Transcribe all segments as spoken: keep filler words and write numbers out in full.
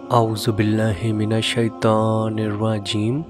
अऊज़ु बिल्लाहि मिनश शैतानिर रजीम।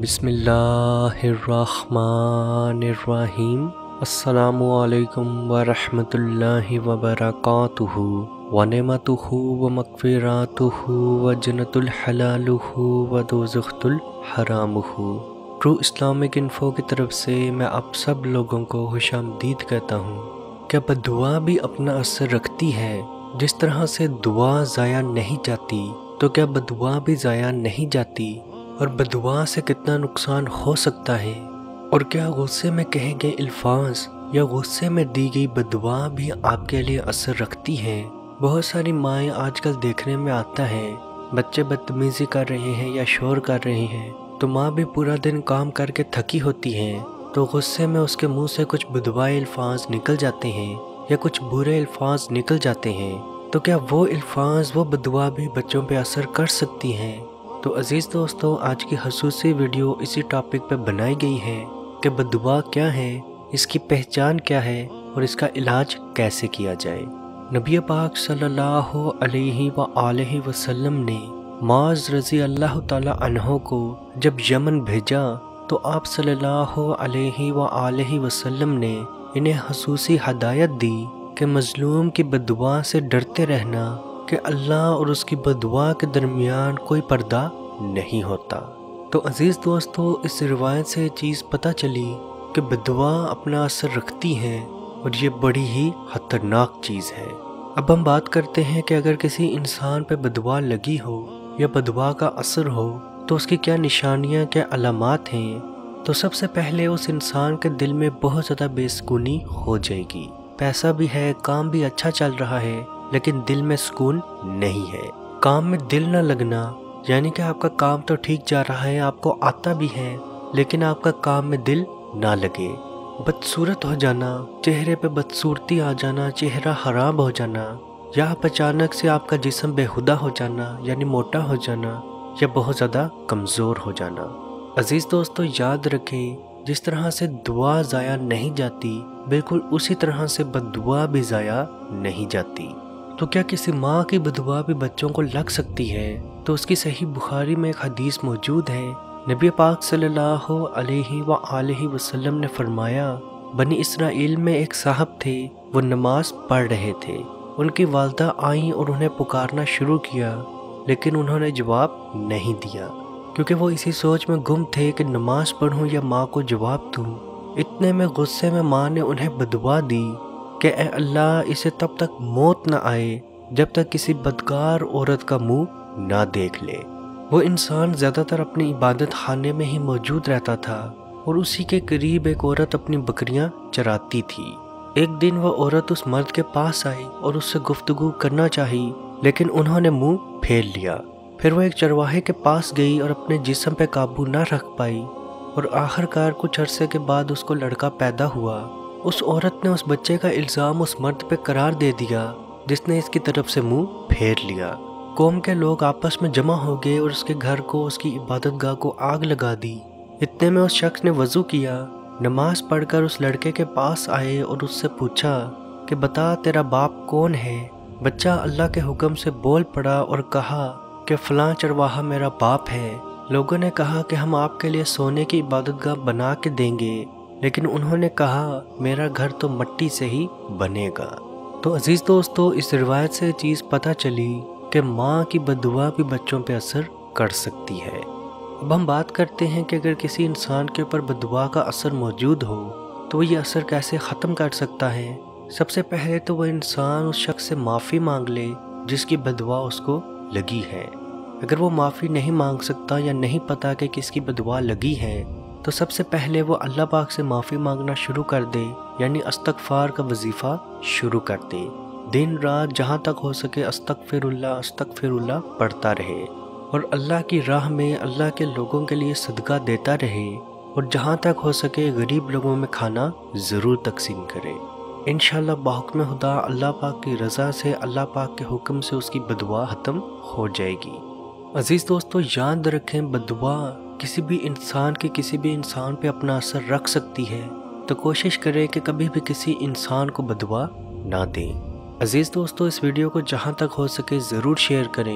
बिस्मिल्लाहिर्रहमानिर रहीम। अस्सलामु अलैकुम व रहमतुल्लाहि व बरकातुहू व नेमतुहू व मग़फ़िरतुहू व जन्नतुल हलालुहू व दोज़ख़ुल हरामुहू। ट्रू इस्लामिक इन्फो की तरफ से मैं आप सब लोगों को खुशामदीद कहता हूँ। क्या बद्दुआ भी अपना असर रखती है? जिस तरह से दुआ ज़ाया नहीं जाती तो क्या बद्दुआ भी ज़ाया नहीं जाती? और बद्दुआ से कितना नुकसान हो सकता है? और क्या गुस्से में कहे गए अल्फाज या गुस्से में दी गई बद्दुआ भी आपके लिए असर रखती हैं? बहुत सारी माएँ आजकल देखने में आता है बच्चे बदतमीज़ी कर रहे हैं या शोर कर रहे हैं तो माँ भी पूरा दिन काम करके थकी होती हैं तो गुस्से में उसके मुंह से कुछ बद्दुआए अल्फाज निकल जाते हैं या कुछ बुरे अल्फाज निकल जाते हैं। तो क्या वो अल्फाज वो बद्दुआ भी बच्चों पे असर कर सकती हैं? तो अजीज़ दोस्तों, आज की ख़ुसूसी वीडियो इसी टॉपिक पे बनाई गई है कि बद्दुआ क्या है, इसकी पहचान क्या है और इसका इलाज कैसे किया जाए। नबी पाक सल्लल्लाहु अलैहि व आलिहि वसल्लम ने माज़ रज़ी अल्लाह ताला अन्हो को जब यमन भेजा तो आप सल्लल्लाहु अलैहि व आलिहि वसल्लम ने इन्हें ख़ुसूसी हदायत दी कि मज़लूम की बद्दुआ से डरते रहना कि अल्लाह और उसकी बद्दुआ के दरमियान कोई पर्दा नहीं होता। तो अजीज़ दोस्तों, इस रिवायत से चीज़ पता चली कि बद्दुआ अपना असर रखती हैं और ये बड़ी ही खतरनाक चीज़ है। अब हम बात करते हैं कि अगर किसी इंसान पे बद्दुआ लगी हो या बद्दुआ का असर हो तो उसकी क्या निशानियाँ, क्या अलामात हैं। तो सबसे पहले उस इंसान के दिल में बहुत ज़्यादा बेसुकूनी हो जाएगी। पैसा भी है, काम भी अच्छा चल रहा है, लेकिन दिल में सुकून नहीं है। काम में दिल न लगना यानी कि आपका काम तो ठीक जा रहा है, आपको आता भी है, लेकिन आपका काम में दिल ना लगे। बदसूरत हो जाना, चेहरे पे बदसूरती आ जाना, चेहरा खराब हो जाना, या अचानक से आपका जिस्म बेहुदा हो जाना यानी मोटा हो जाना या बहुत ज़्यादा कमज़ोर हो जाना। अजीज़ दोस्तों, याद रखें, जिस तरह से दुआ ज़ाया नहीं जाती बिल्कुल उसी तरह से बद्दुआ भी ज़ाया नहीं जाती। तो क्या किसी माँ की बद्दुआ भी बच्चों को लग सकती है? तो उसकी सही बुखारी में एक हदीस मौजूद है। नबी पाक सल्लल्लाहु अलैहि व आलिहि वसल्लम ने फरमाया, बनी इसराइल में एक साहब थे, वो नमाज पढ़ रहे थे। उनकी वालदा आईं और उन्हें पुकारना शुरू किया, लेकिन उन्होंने जवाब नहीं दिया क्योंकि वो इसी सोच में गुम थे कि नमाज पढ़ूं या माँ को जवाब दूं। इतने में गुस्से में माँ ने उन्हें बद्दुआ दी कि ए अल्लाह, इसे तब तक मौत न आए जब तक किसी बदकार औरत का मुंह ना देख ले। वो इंसान ज़्यादातर अपनी इबादत खाने में ही मौजूद रहता था और उसी के करीब एक औरत अपनी बकरियां चराती थी। एक दिन वह औरत उस मर्द के पास आई और उससे गुफ्तगू करना चाही, लेकिन उन्होंने मुंह फेर लिया। फिर वह एक चरवाहे के पास गई और अपने जिस्म पे काबू ना रख पाई और आखिरकार कुछ अरसे के बाद उसको लड़का पैदा हुआ। उस औरत ने उस बच्चे का इल्ज़ाम उस मर्द पे करार दे दिया जिसने इसकी तरफ से मुंह फेर लिया। कौम के लोग आपस में जमा हो गए और उसके घर को, उसकी इबादतगाह को आग लगा दी। इतने में उस शख्स ने वज़ू किया, नमाज पढ़कर उस लड़के के पास आए और उससे पूछा कि बता, तेरा बाप कौन है? बच्चा अल्लाह के हुक्म से बोल पड़ा और कहा कि फ़लाँ चरवाहा मेरा बाप है। लोगों ने कहा कि हम आपके लिए सोने की इबादतगाह बना के देंगे, लेकिन उन्होंने कहा मेरा घर तो मिट्टी से ही बनेगा। तो अजीज़ दोस्तों, इस रिवायत से चीज़ पता चली कि माँ की बद्दुआ भी बच्चों पे असर कर सकती है। अब हम बात करते हैं कि अगर किसी इंसान के ऊपर बद्दुआ का असर मौजूद हो तो ये असर कैसे ख़त्म कर सकता है। सबसे पहले तो वह इंसान उस शख्स से माफ़ी मांग ले जिसकी बद्दुआ उसको लगी है। अगर वो माफ़ी नहीं मांग सकता या नहीं पता कि किसकी बद्दुआ लगी है तो सबसे पहले वो अल्लाह पाक से माफ़ी मांगना शुरू कर दे, यानी अस्तगफार का वजीफ़ा शुरू कर दे। दिन रात जहाँ तक हो सके अस्तगफिरुल्लाह अस्तगफिरुल्लाह पढ़ता रहे और अल्लाह की राह में अल्लाह के लोगों के लिए सदका देता रहे और जहाँ तक हो सके गरीब लोगों में खाना ज़रूर तकसीम करे। इंशाअल्लाह बाहुक्म खुदा अल्लाह पाक की रज़ा से, अल्लाह पाक के हुक्म से उसकी बद्दुआ ख़त्म हो जाएगी। अजीज़ दोस्तों, याद रखें, बद्दुआ किसी भी इंसान की किसी भी इंसान पे अपना असर रख सकती है, तो कोशिश करें कि कभी भी किसी इंसान को बद्दुआ ना दें। अजीज़ दोस्तों, इस वीडियो को जहाँ तक हो सके ज़रूर शेयर करें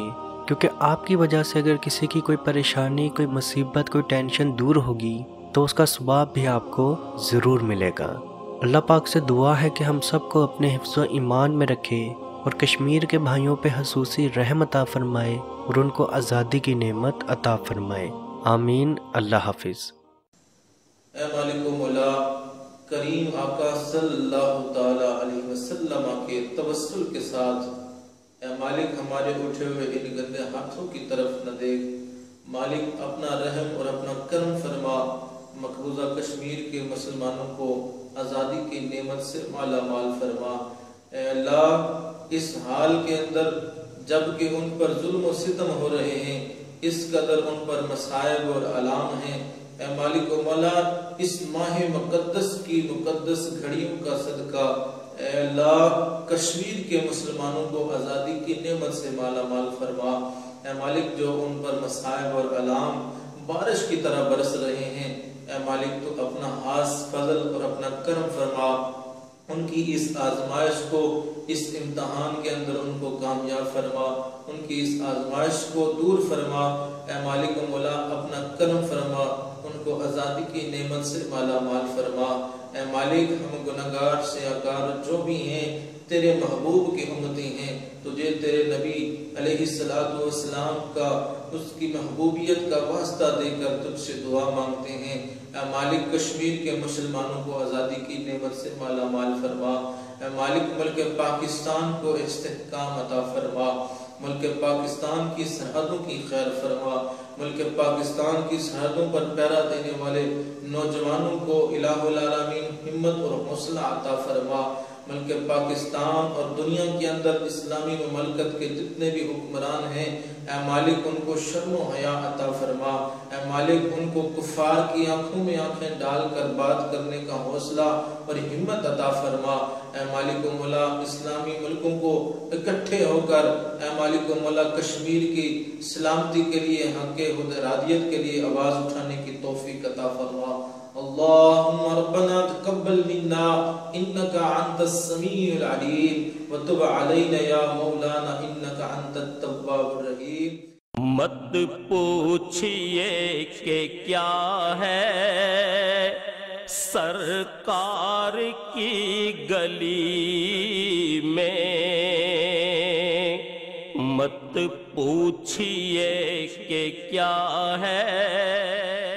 کیونکہ آپ کی وجہ سے اگر کسی کی کوئی پریشانی، کوئی مصیبت، کوئی ٹینشن دور ہوگی تو اس کا ثواب بھی آپ کو ضرور ملے گا۔ اللہ پاک سے دعا ہے کہ ہم سب کو اپنے حفظ و ایمان میں رکھے اور کشمیر کے بھائیوں پہ خصوصی رحم عطا فرمائے اور ان کو آزادی کی نعمت عطا فرمائے، آمین۔ اللہ حافظ۔ اے مالک و مولا، کریم آقا صلی اللہ تعالی علیہ وسلم کے توسل کے ساتھ اے مالک ہمارے اٹھے ہوئے ان گندے ہاتھوں کی طرف نہ دیکھ، مالک اپنا رحم اور اپنا کرم فرما، مقبوضہ کشمیر کے مسلمانوں کو آزادی کی نعمت سے مالا مال فرما۔ اے اللہ اس حال کے اندر جب کہ ان پر ظلم و ستم ہو رہے ہیں، اس قدر ان پر مصائب اور علام ہیں، اے مالک و مولا اس ماہ مقدس کی مقدس گھڑیوں کا صدقہ اے اللہ کشمیر کے مسلمانوں کو آزادی کی نعمت سے مالا مال فرما۔ اے مالک جو ان پر مصائب اور علام بارش کی طرح برس رہے ہیں، اے مالک تو اپنا خاص فضل اور اپنا کرم فرما، ان کی اس آزمائش کو، اس امتحان کے اندر ان کو کامیاب فرما، ان کی اس آزمائش کو دور فرما۔ اے مالک و مولا اپنا کرم فرما، ان کو آزادی کی نعمت سے مالا مال فرما۔ اے مالک ہم گناہگار سیاکار جو بھی ہیں تیرے محبوب کی امتی ہیں، تجھے تیرے نبی علیہ السلام کا اس کی محبوبیت کا واسطہ دے کر تجھ سے دعا مانگتے ہیں۔ اے مالک کشمیر کے مسلمانوں کو آزادی کی نعمت سے مالا مال فرما۔ اے مالک ملک پاکستان کو استحکام عطا فرما، ملک پاکستان کی سرحدوں کی خیر فرما، ملک پاکستان کی سرحدوں پر پہرا دینے والے نوجوانوں کو الہ العالمین ہمت اور حوصلہ عطا فرما۔ ملک پاکستان اور دنیا کے اندر اسلامی مملکت کے جتنے بھی حکمران ہیں، اے مالک ان کو شرم و حیا عطا فرما۔ اے مالک ان کو کفار کی آنکھوں میں آنکھیں ڈال کر بات کرنے کا حوصلہ اور ہمت عطا فرما۔ اے مالک و مولا اسلامی ملکوں کو اکٹھے ہو کر اے مالک و مولا کشمیر کی سلامتی کے لیے، حق حدرادیت کے لیے آواز اٹھانے کی توفیق عطا فرما۔ اللہم ربنا تقبل منا انکا انت السمیع العلیم وتب علینا یا مولانا انکا انت التواب الرحیم۔ مت پوچھئے کہ کیا ہے سرکار کی گلی میں، مت پوچھئے کہ کیا ہے